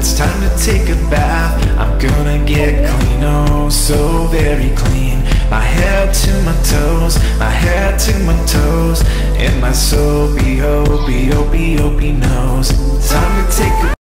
It's time to take a bath. I'm gonna get clean, oh so very clean. My head to my toes, my head to my toes, and my soapy, opey, opey, opey nose. Time to take a